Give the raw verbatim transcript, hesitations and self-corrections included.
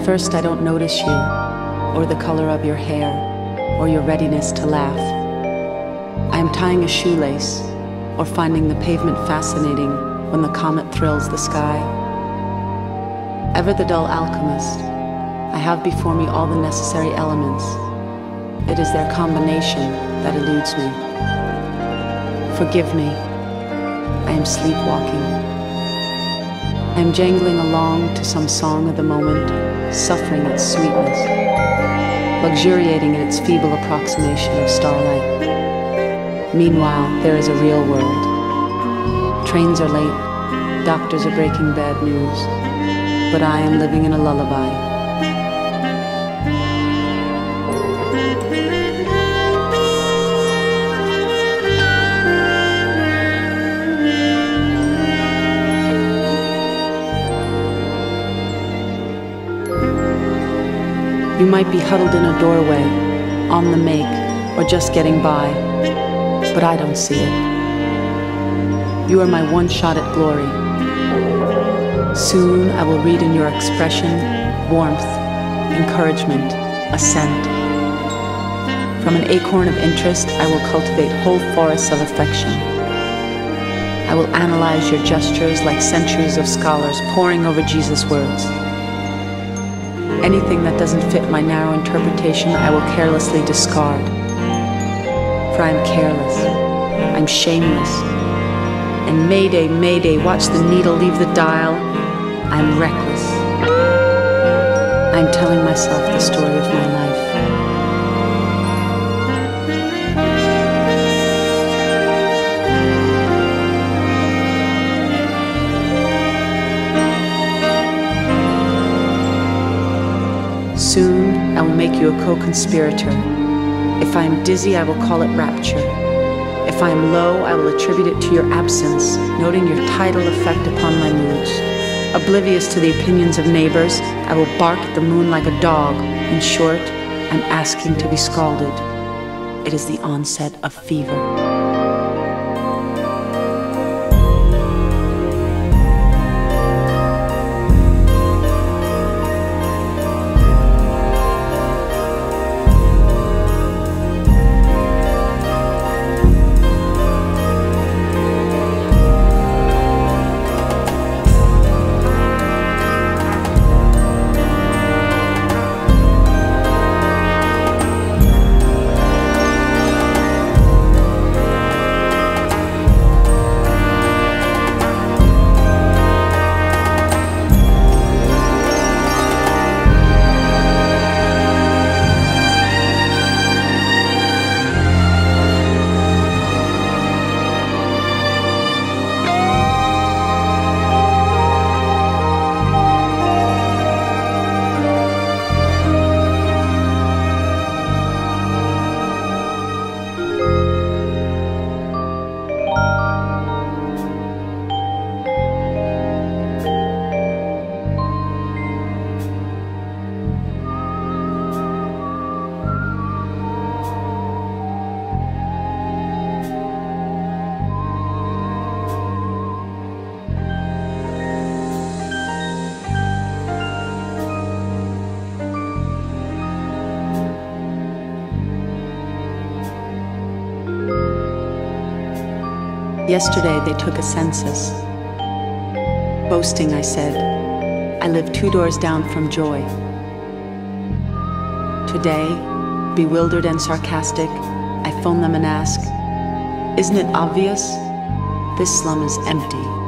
At first I don't notice you, or the color of your hair, or your readiness to laugh. I am tying a shoelace, or finding the pavement fascinating when the comet thrills the sky. Ever the dull alchemist, I have before me all the necessary elements. It is their combination that eludes me. Forgive me, I am sleepwalking. I am jangling along to some song of the moment, suffering its sweetness, luxuriating in its feeble approximation of starlight. Meanwhile, there is a real world. Trains are late, doctors are breaking bad news, but I am living in a lullaby. You might be huddled in a doorway, on the make, or just getting by, but I don't see it. You are my one shot at glory. Soon I will read in your expression warmth, encouragement, assent. From an acorn of interest, I will cultivate whole forests of affection. I will analyze your gestures like centuries of scholars poring over Jesus' words. Anything that doesn't fit my narrow interpretation, I will carelessly discard. For I am careless, I'm shameless. And mayday, mayday, watch the needle leave the dial. I'm reckless. I'm telling myself the story of my life. Soon, I will make you a co-conspirator. If I am dizzy, I will call it rapture. If I am low, I will attribute it to your absence, noting your tidal effect upon my moods. Oblivious to the opinions of neighbors, I will bark at the moon like a dog. In short, I'm asking to be scalded. It is the onset of fever. Yesterday they took a census. Boasting, I said, I live two doors down from joy. Today, bewildered and sarcastic, I phone them and ask, isn't it obvious? This slum is empty.